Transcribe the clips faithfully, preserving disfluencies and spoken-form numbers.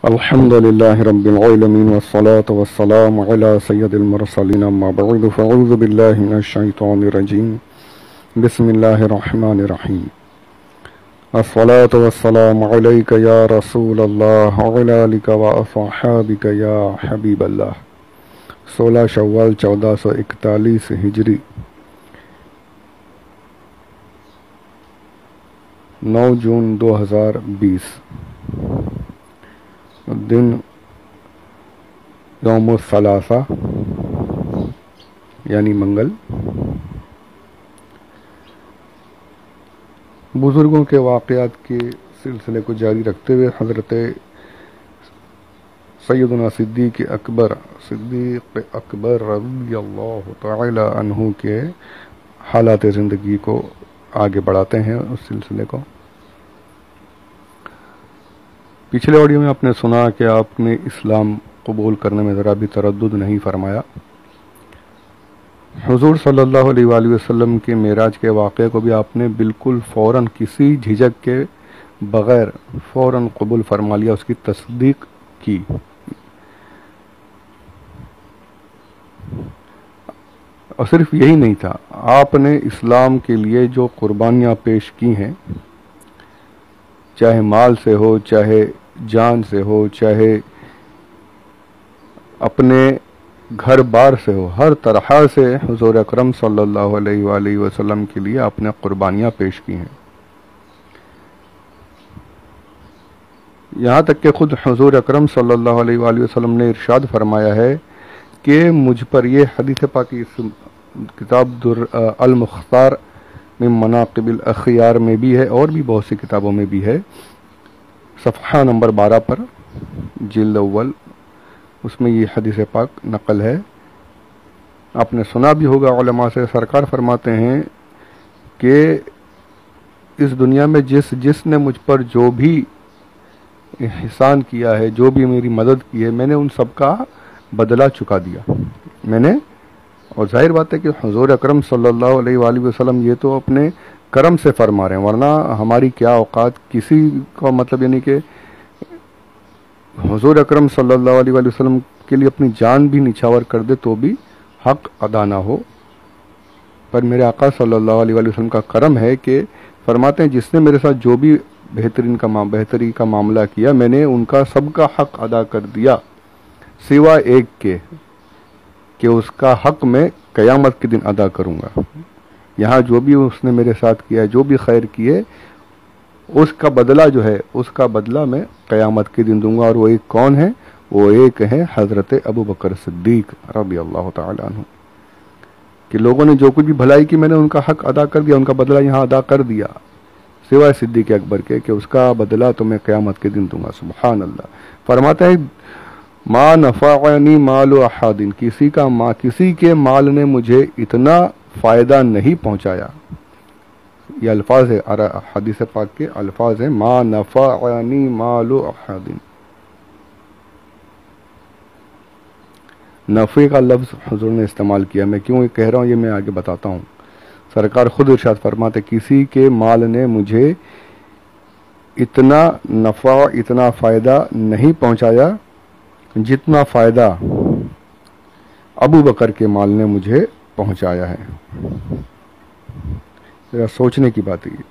अल्हम्दुलिल्लाहि रब्बिल आलमीन वस्सलातु वस्सलामु अला सय्यदिल मुरसलीन अम्मा बअद फ़अऊज़ु बिल्लाहि मिनश शैतानिर रजीम बिस्मिल्लाहिर रहमानिर रहीम अस्सलातु वस्सलामु अलैका या रसूलल्लाह व अला आलिका व अस्हाबिका या हबीबल्लाह। सोलह शव्वाल चौदह सौ इकतालीस हिजरी, नौ जून दो हज़ार बीस, दिन यौम सलासा यानी मंगल। बुजुर्गों के वाक़यात के सिलसिले को जारी रखते हुए हज़रत सैयदना सिद्दीक़ अकबर सिद्दीक़ अकबर रज़ियल्लाहु तआला अन्हु के हालात ज़िंदगी को आगे बढ़ाते हैं। उस सिलसिले को पिछले ऑडियो में आपने सुना कि आपने इस्लाम कबूल करने में ज़रा भी तरद्दुद नहीं फरमाया। हुज़ूर सल्लल्लाहु अलैहि वसल्लम के मेराज के वाक़े को भी आपने बिल्कुल फ़ौरन किसी झिझक के बग़ैर फ़ौरन कबूल फरमा लिया, उसकी तस्दीक की। और सिर्फ यही नहीं था, आपने इस्लाम के लिए जो कुर्बानियाँ पेश की हैं, चाहे माल से हो, चाहे जान से हो, चाहे अपने घर बार से हो, हर तरह से हुज़ूर अकरम सल्लल्लाहु अलैहि वसल्लम के लिए आपने कुर्बानियाँ पेश की हैं। यहाँ तक कि खुद हुज़ूर अकरम सल्लल्लाहु अलैहि वसल्लम ने इरशाद फरमाया है कि मुझ पर ये हदीस पाक इस किताब दुर अल मुख्तार मिन मनाक़िबिल अख़ियार में भी है और भी बहुत सी किताबों में भी है, सफ़हा नंबर बारह पर जिल्द अव्वल, उसमें ये हदीस पाक नकल है। आपने सुना भी होगा, उलमा से सरकार फरमाते हैं कि इस दुनिया में जिस जिसने मुझ पर जो भी एहसान किया है, जो भी मेरी मदद की है, मैंने उन सब का बदला चुका दिया मैंने। और जाहिर बात है कि हुज़ूर अकरम सल्लल्लाहु अलैहि वसल्लम ये तो अपने करम से फरमा रहे हैं, वरना हमारी क्या औकात किसी का, मतलब यानी कि हुज़ूर अकरम सल्लल्लाहु अलैहि वसल्लम के लिए अपनी जान भी निछावर कर दे तो भी हक अदा ना हो। पर मेरे आका सल्लल्लाहु अलैहि वसल्लम का करम है कि फरमाते हैं जिसने मेरे साथ जो भी बेहतरीन का मा, बेहतरी का मामला किया, मैंने उनका सबका हक अदा कर दिया, सिवा एक के कि उसका हक मैं क़यामत के दिन अदा करूँगा। यहाँ जो भी उसने मेरे साथ किया, जो भी खैर किए, उसका बदला जो है, उसका बदला मैं क़यामत के दिन दूंगा। और वो एक कौन है? वो एक है हज़रत अबू बकर सिद्दीक़ रज़ियल्लाहु तआला अन्हु, कि लोगों ने जो कुछ भी भलाई की, मैंने उनका हक अदा कर दिया, उनका बदला यहाँ अदा कर दिया, सिवाय सिद्दीक़ अकबर के कि उसका बदला तो मैं क़यामत के दिन दूंगा। सुभान अल्लाह। फरमाते हैं मा नफ़अनी मालु अहादिन, किसी का मा किसी के माल ने मुझे इतना फ़ायदा नहीं पहुँचाया। ये अल्फाज है, हदीस पाक के अल्फाज हैं, मा नफ़अनी मालु अहादिन। नफ़े का लफ्ज़ हुज़ूर ने इस्तेमाल किया। मैं क्यों कह रहा हूँ ये मैं आगे बताता हूँ। सरकार खुद इरशाद फरमाते, किसी के माल ने मुझे इतना नफ़ा, इतना फ़ायदा नहीं पहुँचाया जितना फ़ायदा अबू बकर के माल ने मुझे पहुँचाया है। जरा सोचने की बात है।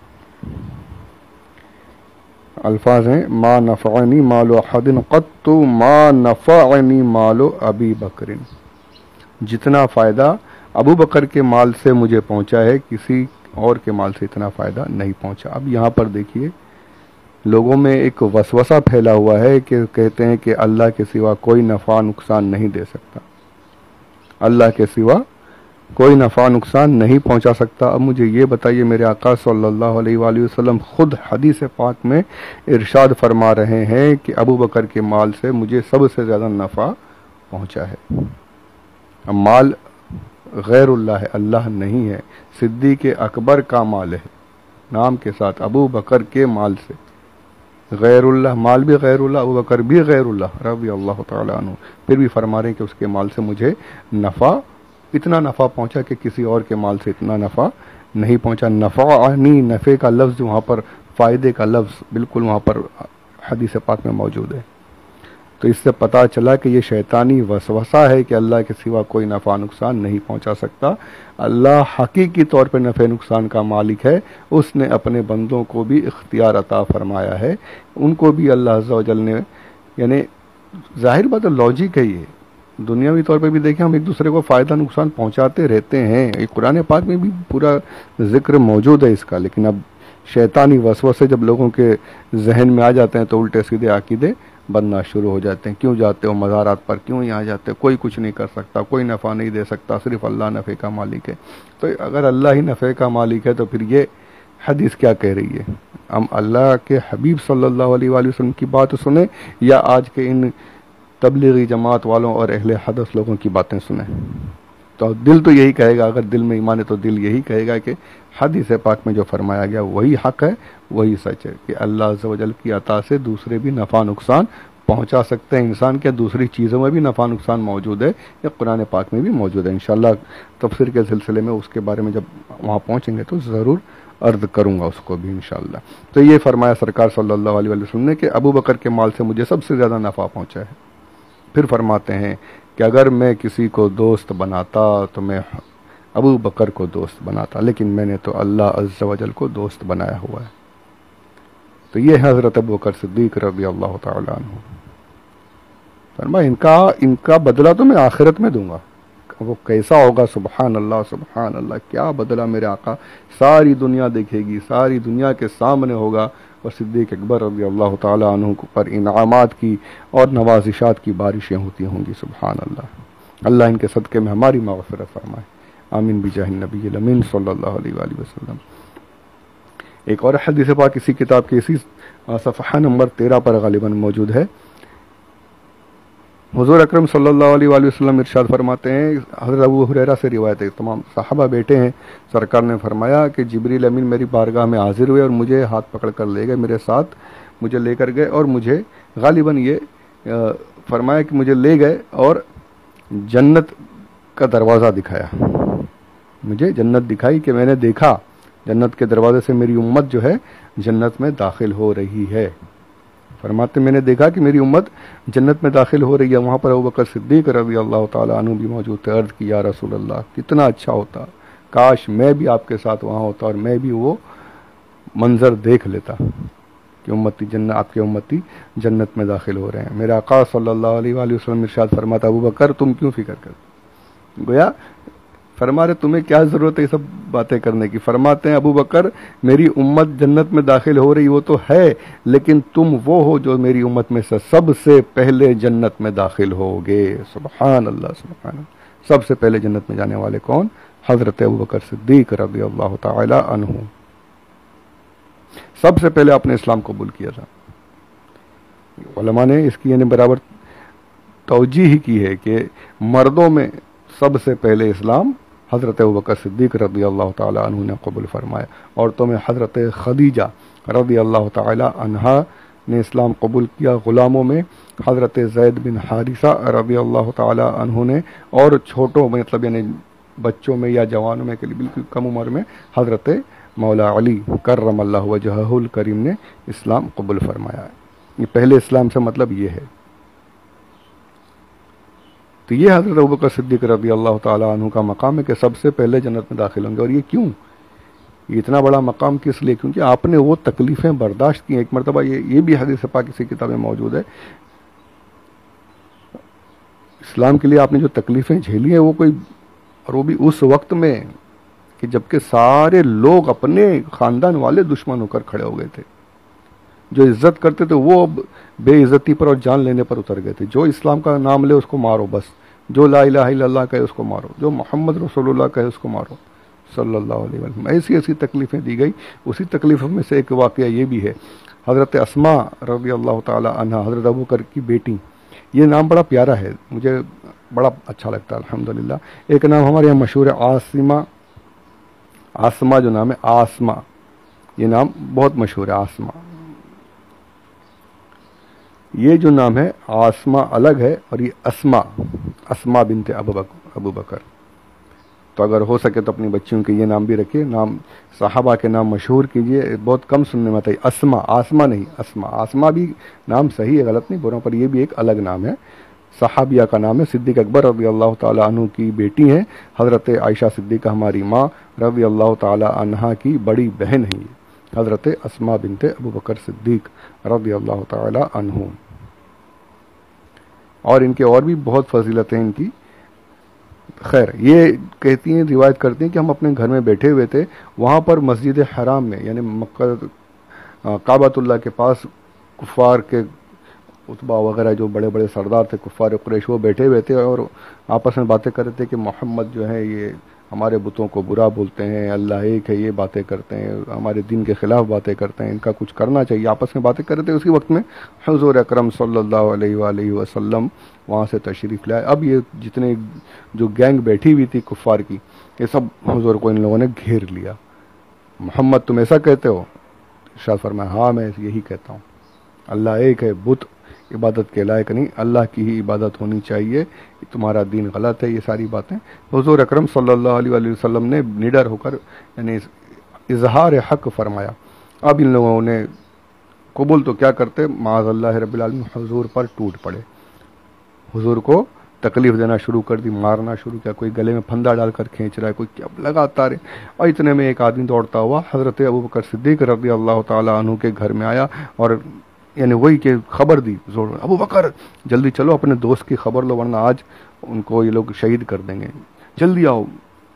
अल्फाज हैं, मा नफ़अनी मालो अहदिन क़त्तु मा नफ़अनी मालो अबी बकरिन, जितना फ़ायदा अबू बकर के माल से मुझे पहुँचा है, किसी और के माल से इतना फ़ायदा नहीं पहुँचा। अब यहाँ पर देखिए, लोगों में एक वसवसा फैला हुआ है कि कहते हैं कि अल्लाह के सिवा कोई नफ़ा नुकसान नहीं दे सकता, अल्लाह के सिवा कोई नफ़ा नुकसान नहीं पहुंचा सकता। अब मुझे ये बताइए, मेरे आका सल्लल्लाहु अलैहि वसल्लम खुद हदीस पाक में इरशाद फरमा रहे हैं कि अबू बकर के माल से मुझे सबसे ज़्यादा नफ़ा पहुंचा है। अब माल गैरुल्लाह है, अल्लाह नहीं है। सिद्दीक़ अकबर का माल है नाम के साथ, अबू बकर के माल से गैरुल्लाह, माल भी गैरुल्लाह, अबू बकर भी गैरुल्लाह रज़ियल्लाहु तआला अन्हु, फिर भी फरमा रहे हैं कि उसके माल से मुझे नफ़ा, इतना नफ़ा पहुंचा कि किसी और के माल से इतना नफ़ा नहीं पहुंचा। नफ़अनी, नफ़े का लफ्ज़ वहाँ पर, फ़ायदे का लफ्ज़ बिल्कुल वहाँ पर हदीस पाक में मौजूद है। तो इससे पता चला कि ये शैतानी वसवसा है कि अल्लाह के सिवा कोई नफ़ा नुकसान नहीं पहुंचा सकता। अल्लाह हकीकी तौर पर नफ़े नुकसान का मालिक है, उसने अपने बंदों को भी इख्तियार अता फरमाया है, उनको भी अल्लाह अज़्ज़ा व जल ने, यानी जाहिर बात है लॉजिक है, ये दुनियावी तौर पे भी देखें हम एक दूसरे को फ़ायदा नुकसान पहुंचाते रहते हैं, एक कुरान पाक में भी पूरा जिक्र मौजूद है इसका। लेकिन अब शैतानी वसवसे जब लोगों के जहन में आ जाते हैं तो उल्टे सीधे अकीदे बनना शुरू हो जाते हैं। क्यों जाते हो मज़ारात पर, क्यों यहाँ जाते हो, कोई कुछ नहीं कर सकता, कोई नफ़ा नहीं दे सकता, सिर्फ अल्लाह नफ़े का मालिक है। तो अगर अल्लाह ही नफ़े का मालिक है तो फिर ये हदीस क्या कह रही है? हम अल्लाह के हबीब सल्लल्लाहु अलैहि वसल्लम की बात सुने या आज के इन तबलीगी जमात वालों और अहले हदस लोगों की बातें सुने? तो दिल तो यही कहेगा, अगर दिल में ईमान है तो दिल यही कहेगा कि हदीस पाक में जो फरमाया गया वही हक है, वही सच है कि अल्लाह अज़्ज़ व जल की अता से दूसरे भी नफ़ा नुकसान पहुंचा सकते हैं। इंसान के दूसरी चीज़ों में भी नफ़ा नुकसान मौजूद है, या कुरान पाक में भी मौजूद है। इंशाअल्लाह तफसीर के सिलसिले में उसके बारे में जब वहाँ पहुँचेंगे तो ज़रूर अर्ज़ करूँगा उसको भी इंशाअल्लाह। तो ये फरमाया सरकार सल्लल्लाहु अलैहि वसल्लम ने कि अबू बकर के माल से मुझे सबसे ज़्यादा नफ़ा पहुँचा है। फिर फरमाते हैं कि अगर मैं किसी को दोस्त बनाता तो मैं अबू बकर को दोस्त बनाता, लेकिन मैंने तो अल्लाह अज़्ज़ व जल को दोस्त बनाया हुआ है। तो ये है हज़रत अबू बकर सिद्दीक़ रज़ी अल्लाह तआला अन्हु। फरमाया इनका इनका बदला तो मैं आखिरत में दूंगा। वो कैसा होगा? सुबहान अल्लाह सुबहान अल्लाह, क्या बदला मेरे आका, सारी दुनिया देखेगी, सारी दुनिया के सामने होगा और सिद्दीक़ अकबर रज़ी अल्लाह तआला अन्हु पर इनामात की और नवाजिशात की बारिशें होती होंगी। सुबहान अल्लाह। अल्लाह इनके सदक़े में हमारी मग़फ़िरत फरमाए, आमीन बिजाहिन नबी अमीन सल्लल्लाहु अलैहि वसल्लम। एक और हदीस पाक इसी किताब के इसी सफ़हा नंबर तेरह पर गालिबन मौजूद है। हुज़ूर अकरम सल्लल्लाहु अलैहि वसल्लम इरशाद फरमाते हैं, हज़रत अबू हुरैरा से रिवायत है, तमाम सहाबा बैठे हैं, सरकार ने फरमाया कि जिब्रील अमीन मेरी बारगाह में हाजिर हुए और मुझे हाथ पकड़ कर ले गए, मेरे साथ मुझे लेकर गए और मुझे गालिबन ये फरमाया कि मुझे ले गए और जन्नत का दरवाज़ा दिखाया, मुझे जन्नत दिखाई कि मैंने देखा जन्नत के दरवाजे से मेरी उम्मत जो है जन्नत में दाखिल हो रही है। फरमाते मैंने देखा कि मेरी उम्मत जन्नत में दाखिल हो रही है। वहाँ पर अबू बकर सिद्दीक़ रज़ी अल्लाह तआला अन्हु भी मौजूद थे। अर्ज़ की या रसूल अल्लाह, कितना अच्छा होता, काश मैं भी आपके साथ वहाँ होता और मैं भी वो मंजर देख लेता कि उम्मती जन्नत, आपके उम्मती जन्नत में दाखिल हो रहे हैं। मेरे आका सल्लल्लाहु अलैहि वसल्लम इरशाद फरमाता, अबू बकर तुम क्यों फिक्र कर, गोया फरमा रहे तुम्हें क्या ज़रूरत है ये सब बातें करने की। फरमाते हैं अबू बकर मेरी उम्मत जन्नत में दाखिल हो रही वो तो है, लेकिन तुम वो हो जो मेरी उम्मत में से सबसे पहले जन्नत में दाखिल होगे। सुबहान अल्लाह सुबहान अल्लाह। सबसे पहले जन्नत में जाने वाले कौन? हज़रत अबू बकर सिद्दीक़ रज़ी अल्लाह तआला अन्हु। सबसे पहले आपने इस्लाम कबूल किया था। उलमा ने इसकी यानी बराबर तौजीह की है कि मर्दों में सबसे पहले इस्लाम हज़रत अबू बकर सिद्दीक़ रज़ी अल्लाह तआला अन्हु ने कबूल फरमाया। औरतों में हज़रत खदीजा रज़ी अल्लाह तआला अन्हा ने इस्लाम कबूल किया। ग़ुलामों में हज़रत ज़ैद बिन हारिसा रज़ी अल्लाह तआला अन्हु ने, और छोटों में मतलब यानी बच्चों में या जवानों में के लिए बिल्कुल कम उम्र में हज़रत मौला अली करमल्लाहु वजहुल करीम ने इस्लाम कबूल फरमाया। ये पहले इस्लाम से मतलब ये है। तो ये हज़रत अबू बकर सिद्दीक़ रज़ी अल्लाह तआला अन्हु का मकाम है कि सबसे पहले जन्नत में दाखिल होंगे। और ये क्यों, ये इतना बड़ा मकाम किस लिए? क्योंकि आपने वो तकलीफ़ें बर्दाश्त की। एक मरतबा ये ये भी हदीस पाक किसी किताब में मौजूद है, इस्लाम के लिए आपने जो तकलीफ़ें झेली हैं वो कोई, और वो भी उस वक्त में कि जबकि सारे लोग अपने ख़ानदान वाले दुश्मन होकर खड़े हो गए थे। जो इज्जत करते थे वो बेइज्जती पर और जान लेने पर उतर गए थे। जो इस्लाम का नाम ले उसको मारो बस, जो ला इलाहा इल्लल्लाह कहे उसको मारो, जो मोहम्मद रसूलुल्लाह कहे उसको मारो सल्लल्लाहु अलैहि वसल्लम। ऐसी ऐसी तकलीफ़ें दी गई। उसी तकलीफ़ों में से एक वाक़या ये भी है, हज़रत अस्मा रज़ी अल्लाह तआला अन्हा, हज़रत अबू बकर की बेटी। ये नाम बड़ा प्यारा है, मुझे बड़ा अच्छा लगता है अल्हम्दुलिल्लाह। एक नाम हमारे यहाँ मशहूर है आसिमा, आसमा जो नाम है आसमा, ये नाम बहुत मशहूर है आसमा। ये जो नाम है आसमा अलग है और ये अस्मा, अस्मा बिनते अबू बकर, अबू बकर। तो अगर हो सके तो अपनी बच्चियों के ये नाम भी रखिए, नाम सहाबा के नाम मशहूर कीजिए, बहुत कम सुनने में आता है। अस्मा, आसमा नहीं, अस्मा, आसमा भी नाम सही है, गलत नहीं बोल रहा हूँ, पर ये भी एक अलग नाम है। सहाबिया का नाम है। सिद्दीक अकबर रज़ी अल्लाह ताला अन्हु की बेटी हैं। हज़रत आयशा सिद्दीक़ा हमारी माँ रज़ी अल्लाह ताला अन्हा की बड़ी बहन है। हज़रत अस्मा बिनते अबू बकर सिद्दीक रज़ी अल्लाह ताला अन्हु। और इनके और भी बहुत फजीलतें इनकी। खैर, ये कहती हैं, रिवायत करती हैं कि हम अपने घर में बैठे हुए थे, वहाँ पर मस्जिद हराम में यानी मक्का काबतुल्लाह के पास कुफ़ार के उतबा वगैरह जो बड़े बड़े सरदार थे कुफ़ार कुरैश, वो बैठे हुए थे और आपस में बातें कर रहे थे कि मोहम्मद जो है ये हमारे बुतों को बुरा बोलते हैं, अल्लाह एक है, ये बातें करते हैं, हमारे दिन के ख़िलाफ़ बातें करते हैं, इनका कुछ करना चाहिए, आपस में बातें कर रहे थे। उसी वक्त में हुज़ूर अकरम सल्लल्लाहु अलैहि वसल्लम वहाँ से तशरीफ़ लाए। अब ये जितने जो गैंग बैठी हुई थी कुफ़ार की, ये सब हुज़ूर को इन लोगों ने घेर लिया। मोहम्मद तुम ऐसा कहते हो? इरशाद फरमाया, हाँ मैं यही कहता हूँ, अल्लाह एक है, बुत इबादत के लायक नहीं, अल्लाह की ही इबादत होनी चाहिए, तुम्हारा दीन गलत है, ये सारी बातें हुज़ूर अकरम सल्लल्लाहु अलैहि वसल्लम ने निडर होकर यानी इजहार हक फरमाया। अब इन लोगों ने कबूल तो क्या करते, माज़अल्लाह रब्बिल आलमीन हुज़ूर पर टूट पड़े, हुज़ूर को तकलीफ़ देना शुरू कर दी, मारना शुरू किया, कोई गले में फंदा डालकर खींच रहा है, कोई क्या लगातार। और इतने में एक आदमी दौड़ता हुआ हज़रत अबू बकर सिद्दीक़ रज़ी अल्लाह ताला अन्हु के घर में आया और यानी वही के खबर दी, जोर अबू बकर जल्दी चलो अपने दोस्त की खबर लो, वरना आज उनको ये लोग शहीद कर देंगे, जल्दी आओ।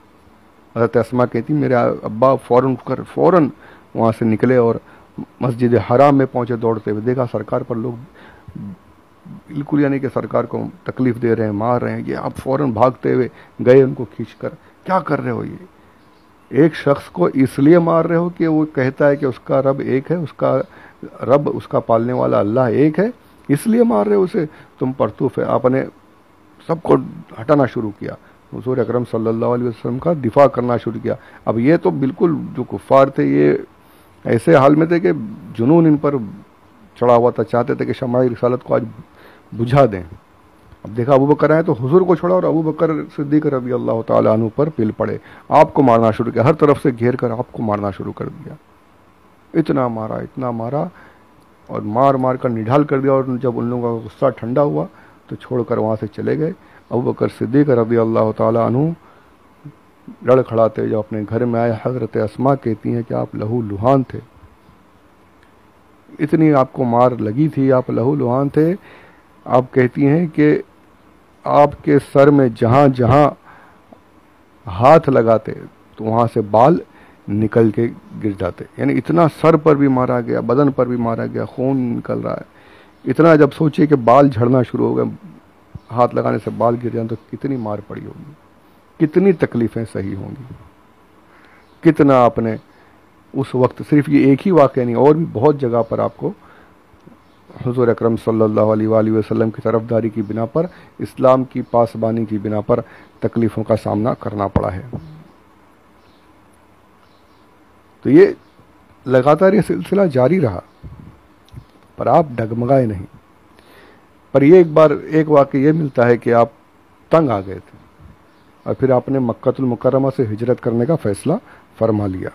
हज़रत अस्मा कहती मेरे अब्बा फ़ौरन कर फ़ौरन वहाँ से निकले और मस्जिद हराम में पहुँचे दौड़ते हुए। देखा सरकार पर लोग बिल्कुल यानी कि सरकार को तकलीफ़ दे रहे हैं, मार रहे हैं, ये आप फ़ौरन भागते हुए गए उनको खींचकर, क्या कर रहे हो? ये एक शख्स को इसलिए मार रहे हो कि वो कहता है कि उसका रब एक है, उसका रब उसका पालने वाला अल्लाह एक है, इसलिए मार रहे हो उसे? तुम परतूफ है। आपने सबको हटाना शुरू किया, हुज़ूर अकरम सल्लल्लाहु अलैहि वसल्लम का दिफा करना शुरू किया। अब ये तो बिल्कुल जो कुफ़ार थे ये ऐसे हाल में थे कि जुनून इन पर चढ़ा हुआ था, चाहते थे कि शमाए रिसालत को आज बुझा दें। अब देखा अबू बकर आए तो हुज़ूर को छोड़ा और अबू बकर सिद्दीक़ रज़ी अल्लाह ताला अन्हु पर पिल पड़े, आपको मारना शुरू किया, हर तरफ से घेर कर आपको मारना शुरू कर दिया। इतना मारा, इतना मारा और मार मार कर निढाल कर दिया। और जब उन लोगों का गुस्सा ठंडा हुआ तो छोड़कर वहाँ से चले गए। अबू बकर सिद्दीक़ रज़ी अल्लाह ताला अन्हु लड़खड़ाते जब अपने घर में आए, हज़रत अस्मा कहती हैं कि आप लहू लुहान थे, इतनी आपको मार लगी थी, आप लहू लुहान थे। आप कहती हैं कि आपके सर में जहाँ जहाँ हाथ लगाते तो वहाँ से बाल निकल के गिर जाते, यानी इतना सर पर भी मारा गया, बदन पर भी मारा गया, खून निकल रहा है। इतना जब सोचिए कि बाल झड़ना शुरू हो गए, हाथ लगाने से बाल गिर जाए तो कितनी मार पड़ी होगी, कितनी तकलीफ़ें सही होंगी, कितना आपने उस वक्त। सिर्फ ये एक ही वाक़या नहीं, और भी बहुत जगह पर आपको हुज़ूर अकरम सल्लल्लाहु अलैहि वसल्लम की तरफदारी की बिना पर, इस्लाम की पासबानी की बिना पर तकलीफ़ों का सामना करना पड़ा है। तो ये लगातार ये सिलसिला जारी रहा, पर आप डगमगाए नहीं। पर ये एक बार एक वाक़या ये मिलता है कि आप तंग आ गए थे और फिर आपने मक्कातुल मुकर्रमा से हिजरत करने का फ़ैसला फरमा लिया।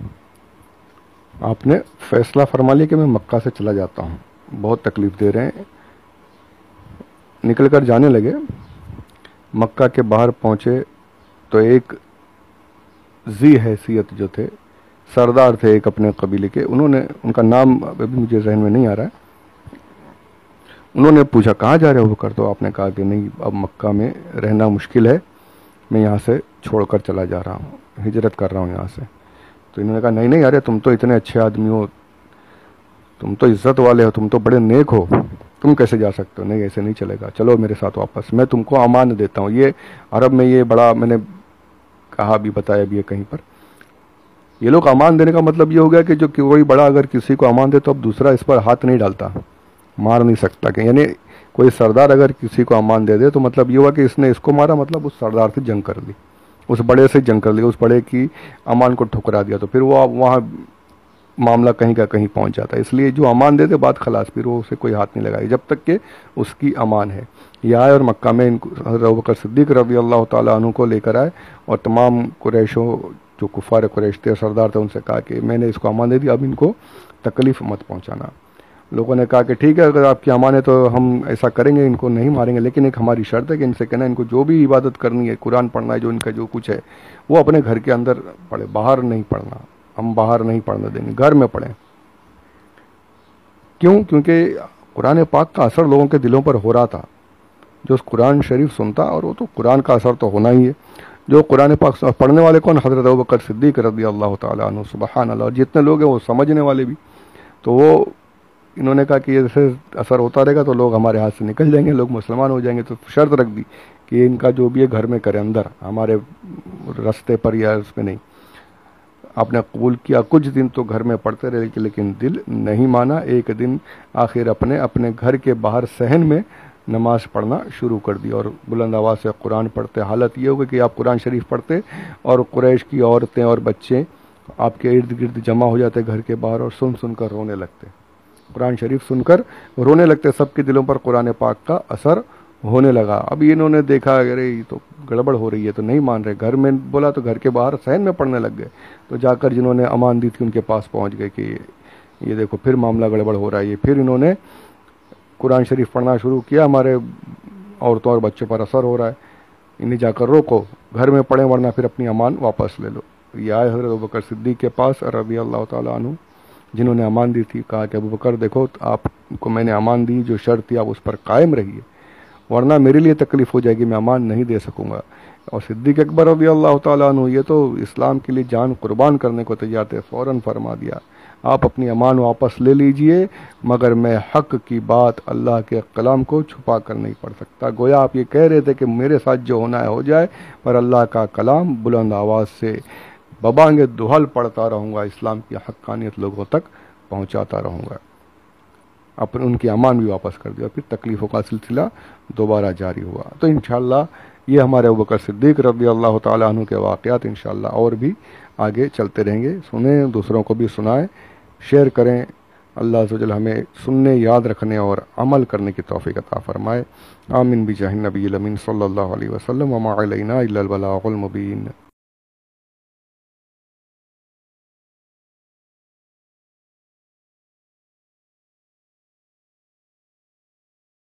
आपने फ़ैसला फरमा लिया कि मैं मक्का से चला जाता हूँ, बहुत तकलीफ़ दे रहे हैं। निकल कर जाने लगे, मक्का के बाहर पहुँचे तो एक जी हैसियत जो थे, सरदार थे एक अपने कबीले के, उन्होंने, उनका नाम अभी मुझे जहन में नहीं आ रहा है, उन्होंने पूछा कहाँ जा रहे हो बकर? तो आपने कहा कि नहीं, अब मक्का में रहना मुश्किल है, मैं यहाँ से छोड़कर चला जा रहा हूँ, हिजरत कर रहा हूँ यहाँ से। तो इन्होंने कहा नहीं नहीं, अरे तुम तो इतने अच्छे आदमी हो, तुम तो इज़्ज़त वाले हो, तुम तो बड़े नेक हो, तुम कैसे जा सकते हो? नहीं, ऐसे नहीं चलेगा, चलो मेरे साथ वापस, मैं तुमको अमान देता हूँ। ये अरब में ये बड़ा, मैंने कहा भी, बताया भी है कहीं पर, ये लोग अमान देने का मतलब ये हो गया कि जो कोई बड़ा अगर किसी को अमान दे तो अब दूसरा इस पर हाथ नहीं डालता, मार नहीं सकता। कि यानी कोई सरदार अगर किसी को अमान दे दे तो मतलब ये हुआ कि इसने इसको मारा, मतलब उस सरदार से जंग कर ली, उस बड़े से जंग कर ली, उस बड़े की अमान को ठुकरा दिया। तो फिर वो वहाँ मामला कहीं का कहीं पहुंच जाता है। इसलिए जो अमान देते बात खलास, फिर वो उसे कोई हाथ नहीं लगाए जब तक कि उसकी अमान है। ये आए और मक्का में इनको हज़रत अबू बकर सिद्दीक़ रज़ी अल्लाह ताला अन्हु को लेकर आए और तमाम कुरैशों जो कुफ़ार कुरैश थे, सरदार थे, उनसे कहा कि मैंने इसको अमान दे दी, अब इनको तकलीफ़ मत पहुँचाना। लोगों ने कहा कि ठीक है, अगर आपकी अमान है तो हम ऐसा करेंगे, इनको नहीं मारेंगे, लेकिन एक हमारी शर्त है कि इनसे कहना इनको जो भी इबादत करनी है, कुरान पढ़ना है, जो इनका जो कुछ है वो अपने घर के अंदर पढ़े, बाहर नहीं पढ़ना, हम बाहर नहीं पढ़ने देंगे, घर में पढ़ें। क्यों? क्योंकि कुरान पाक का असर लोगों के दिलों पर हो रहा था। जो कुरान शरीफ सुनता, और वो तो कुरान का असर तो होना ही है। जो कुरान पाक पढ़ने वाले कौन? हज़रत अबू बकर सिद्दीक़ रज़ी अल्लाह ताला अन्हु, सुबहान अल्लाह। और जितने लोग हैं वो समझने वाले भी। तो वो इन्होंने कहा कि जैसे असर होता रहेगा तो लोग हमारे हाथ से निकल जाएंगे, लोग मुसलमान हो जाएंगे। तो शर्त रख दी कि इनका जो भी है घर में करे, अंदर हमारे रास्ते पर या उसमें नहीं। आपने कबूल किया, कुछ दिन तो घर में पढ़ते रहे, लेकिन दिल नहीं माना। एक दिन आखिर अपने अपने घर के बाहर सहन में नमाज पढ़ना शुरू कर दी और बुलंद आवाज़ से कुरान पढ़ते। हालत ये हो गई कि आप कुरान शरीफ पढ़ते और कुरैश की औरतें और बच्चे आपके इर्द गिर्द जमा हो जाते घर के बाहर और सुन सुनकर रोने लगते, कुरान शरीफ सुनकर रोने लगते। सबके दिलों पर कुरान पाक का असर होने लगा। अब इन्होंने देखा अरे ये तो गड़बड़ हो रही है, तो नहीं मान रहे। घर में बोला तो घर के बाहर सहन में पढ़ने लग गए। तो जाकर जिन्होंने अमान दी थी उनके पास पहुंच गए कि ये देखो फिर मामला गड़बड़ हो रहा है। ये फिर इन्होंने कुरान शरीफ पढ़ना शुरू किया, हमारे औरतों और बच्चों पर असर हो रहा है, इन्हें जाकर रोको, घर में पढ़ें वरना फिर अपनी अमान वापस ले लो। ये आए हज़रत अबू बकर सिद्दीक़ के पास रज़ी अल्लाह ताला अन्हु, जिन्होंने अमान दी थी। कहा कि अबू बकर देखो, आपको मैंने अमान दी, जो शर्त थी आप उस पर कायम रहिए, वरना मेरे लिए तकलीफ़ हो जाएगी, मैं अमान नहीं दे सकूँगा। और सिद्दीक़ अकबर रज़ी अल्लाह ताला अन्हु ये तो इस्लाम के लिए जान कुर्बान करने को तैयार थे। फ़ौरन फरमा दिया आप अपनी अमान वापस ले लीजिए, मगर मैं हक़ की बात अल्लाह के कलाम को छुपा कर नहीं पढ़ सकता। गोया आप ये कह रहे थे कि मेरे साथ जो होना है हो जाए, पर अल्लाह का कलाम बुलंद आवाज़ से बबांगे दुहल पढ़ता रहूँगा, इस्लाम की हक़ानियत लोगों तक पहुँचाता रहूँगा। अपने उनकी अमान भी वापस कर दिया, फिर तकलीफ़ों का सिलसिला दोबारा जारी हुआ। तो इंशाअल्लाह ये हमारे अबू बकर सिद्दीक़ रज़ी अल्लाह ताला अन्हु के वाक़यात इंशाअल्लाह और भी आगे चलते रहेंगे। सुने, दूसरों को भी सुनाएं, शेयर करें। अल्लाह अज़्ज़ व जल हमें सुनने, याद रखने और अमल करने की तौफ़ीक़ अता फ़रमाए। आमीन बिजाहिन नबी अमीन सल्लल्लाहु अलैहि वसल्लम व मा अलैना इल्लल बलागुल मुबीन।